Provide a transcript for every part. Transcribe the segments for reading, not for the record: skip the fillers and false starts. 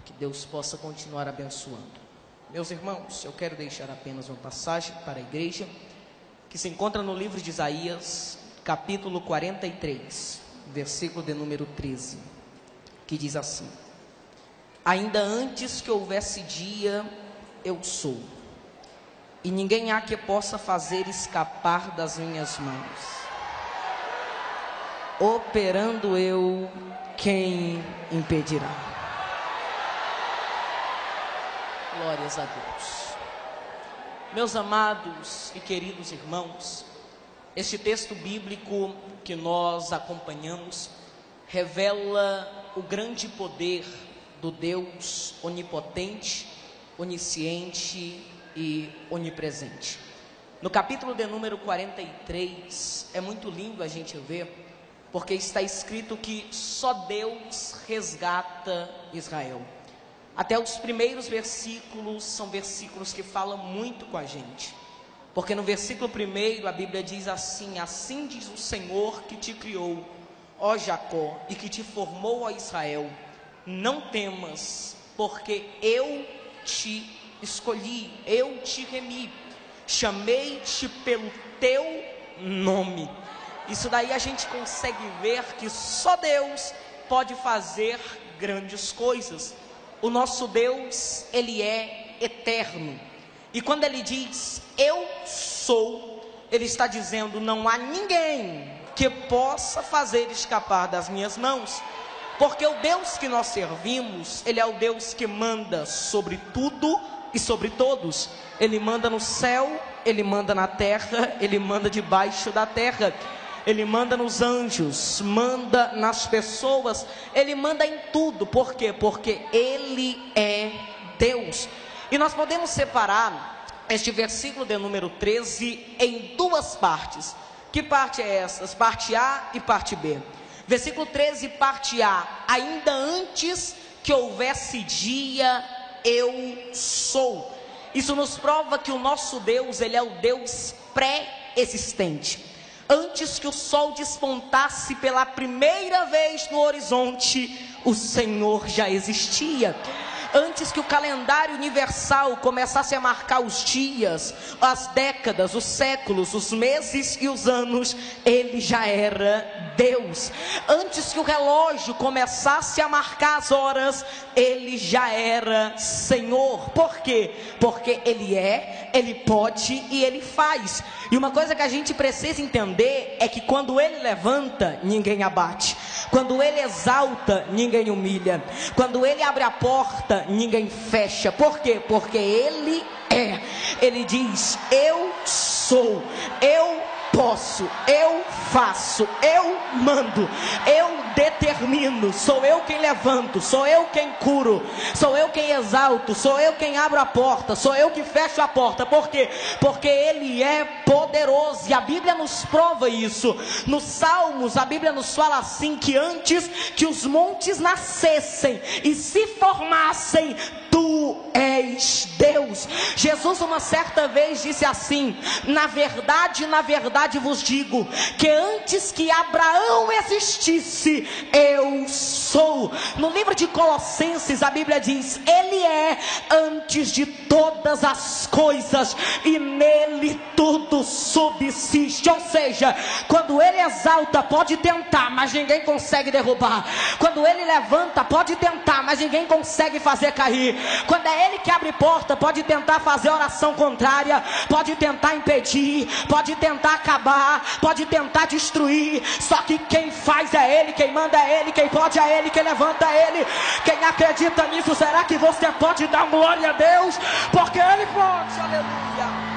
Que Deus possa continuar abençoando. Meus irmãos, eu quero deixar apenas uma passagem para a igreja, que se encontra no livro de Isaías, capítulo 43, versículo de número 13, que diz assim: ainda antes que houvesse dia, eu sou, e ninguém há que possa fazer escapar das minhas mãos. Operando eu, quem impedirá? Glórias a Deus. Meus amados e queridos irmãos, este texto bíblico que nós acompanhamos revela o grande poder do Deus onipotente, onisciente e onipresente. No capítulo de número 43, é muito lindo a gente ver, porque está escrito que só Deus resgata Israel. Até os primeiros versículos são versículos que falam muito com a gente, porque no versículo 1 a Bíblia diz assim: assim diz o Senhor que te criou, ó Jacó, e que te formou, ó Israel, não temas, porque eu te escolhi, eu te remi, chamei-te pelo teu nome. Isso daí a gente consegue ver que só Deus pode fazer grandes coisas. O nosso Deus, Ele é eterno. E quando Ele diz, eu sou, Ele está dizendo, não há ninguém que possa fazer escapar das minhas mãos. Porque o Deus que nós servimos, Ele é o Deus que manda sobre tudo e sobre todos. Ele manda no céu, Ele manda na terra, Ele manda debaixo da terra. Ele manda nos anjos, manda nas pessoas, Ele manda em tudo. Por quê? Porque Ele é Deus. E nós podemos separar este versículo de número 13 em duas partes. Que parte é essa? Parte A e parte B. Versículo 13, parte A: ainda antes que houvesse dia, eu sou. Isso nos prova que o nosso Deus, Ele é o Deus pré-existente. Antes que o sol despontasse pela primeira vez no horizonte, o Senhor já existia. Antes que o calendário universal começasse a marcar os dias, as décadas, os séculos, os meses e os anos, Ele já era Deus. Antes que o relógio começasse a marcar as horas, Ele já era Senhor. Por quê? Porque Ele é, Ele pode e Ele faz. E uma coisa que a gente precisa entender é que quando Ele levanta, ninguém abate. Quando Ele exalta, ninguém humilha. Quando Ele abre a porta, ninguém fecha. Por quê? Porque Ele é. Ele diz, eu sou, eu posso, eu faço, eu mando, eu determino, sou eu quem levanto, sou eu quem curo, sou eu quem exalto, sou eu quem abro a porta, sou eu que fecho a porta. Por quê? Porque Ele é poderoso, e a Bíblia nos prova isso. Nos Salmos a Bíblia nos fala assim, que antes que os montes nascessem e se formassem, Tu és Deus. Jesus uma certa vez disse assim: na verdade vos digo, que antes que Abraão existisse, eu sou. No livro de Colossenses a Bíblia diz, Ele é antes de todas as coisas, e nele tudo subsiste. Ou seja, quando Ele exalta, pode tentar, mas ninguém consegue derrubar. Quando Ele levanta, pode tentar, mas ninguém consegue fazer cair. Quando é Ele que abre porta, pode tentar fazer oração contrária, pode tentar impedir, pode tentar acabar, pode tentar destruir. Só que quem faz é Ele, quem manda é Ele, quem pode é Ele, quem levanta é Ele. Quem acredita nisso, será que você pode dar glória a Deus? Porque Ele pode, aleluia.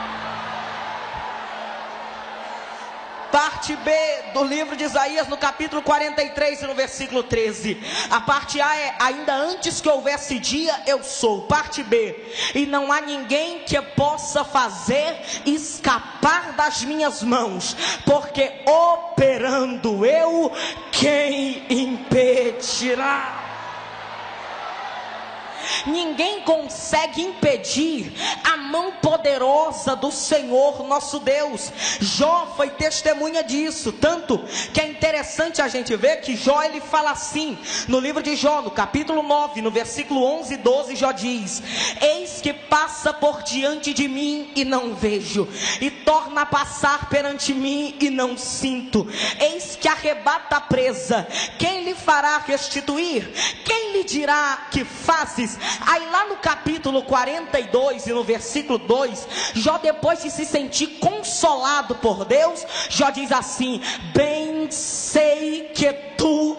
Parte B do livro de Isaías, no capítulo 43 e no versículo 13. A parte A é, ainda antes que houvesse dia, eu sou. Parte B, e não há ninguém que possa fazer escapar das minhas mãos, porque operando eu, quem impedirá? ninguém consegue impedir a mão poderosa do Senhor nosso Deus. Jó foi testemunha disso, tanto que é interessante a gente ver que Jó, ele fala assim, no livro de Jó, no capítulo 9, no versículo 11 e 12, Jó diz: eis que passa por diante de mim e não vejo, e torna a passar perante mim e não sinto. Eis que arrebata a presa, quem lhe fará restituir? Quem lhe dirá que fazes? Aí lá no capítulo 42 e no versículo 2, Jó, depois de se sentir consolado por Deus, Jó diz assim: bem sei que tu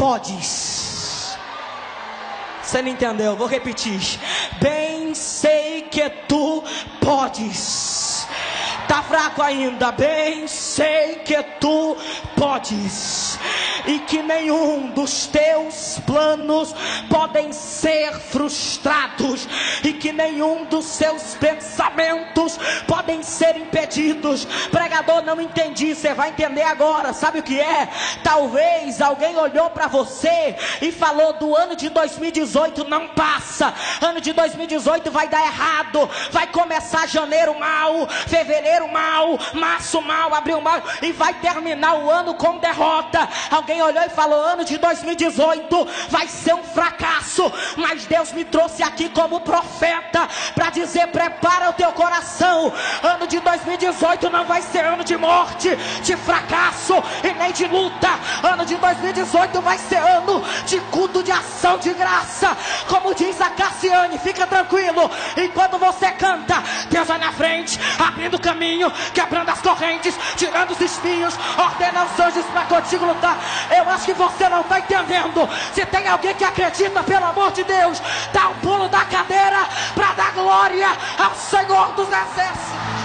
podes. Você não entendeu? Vou repetir. Bem sei que tu podes. Tá fraco ainda. Bem sei que tu podes, e que nenhum dos teus planos podem ser frustrados, e que nenhum dos seus pensamentos podem ser impedidos. Pregador, não entendi. Você vai entender agora. Sabe o que é? Talvez alguém olhou para você e falou: do ano de 2018 não passa, ano de 2018 vai dar errado, vai começar janeiro mal, fevereiro mal, março mal, abril mal, e vai terminar o ano com derrota. Alguém olhou e falou: ano de 2018 vai ser um fracasso, mas Deus me trouxe aqui como profeta para dizer: prepara o teu coração, ano de 2018 não vai ser ano de morte, de fracasso e nem de luta. Ano de 2018 vai ser ano de culto, de ação, de graça. Como diz a Cassiane, fica tranquilo, enquanto você canta, Deus vai na frente, abrindo o caminho, quebrando as correntes, tirando os espinhos, ordena os anjos para contigo lutar. Eu acho que você não está entendendo. Se tem alguém que acredita, pelo amor de Deus, dá um pulo da cadeira para dar glória ao Senhor dos Exércitos.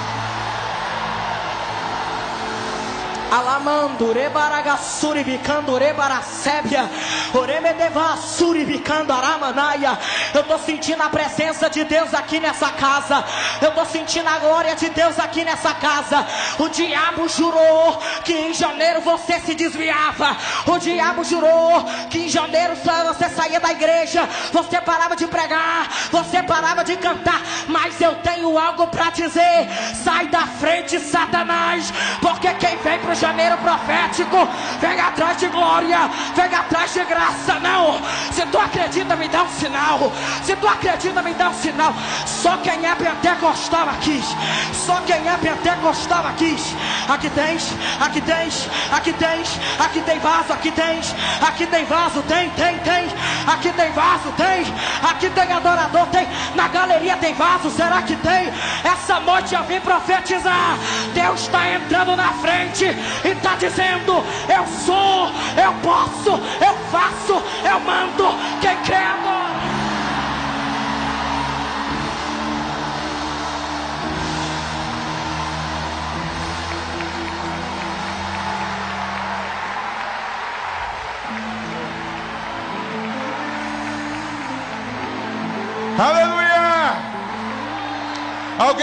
Alamando, rebaragassuri bicando, rebaracébia, oremedeva suri bicando, aramanaia. Eu estou sentindo a presença de Deus aqui nessa casa. Eu estou sentindo a glória de Deus aqui nessa casa. O diabo jurou que em janeiro você se desviava. O diabo jurou que em janeiro você saía da igreja, você parava de pregar, você parava de cantar. Mas eu tenho algo para dizer: sai da frente, Satanás, porque quem vem para janeiro profético vem atrás de glória, vem atrás de graça. Não, se tu acredita, me dá um sinal. Se tu acredita, me dá um sinal. Só quem é pentecostal aqui, só quem é pentecostal aqui. Aqui tens, aqui tens, aqui tens, aqui tem vaso, aqui tens, aqui tem vaso, tem, aqui tem vaso, tem, aqui tem adorador, tem, na galeria tem vaso. Será que tem? Essa noite eu vim profetizar. Deus está entrando na frente e está dizendo: eu sou, eu posso, eu faço, eu mando. Quem crê agora? Aleluia.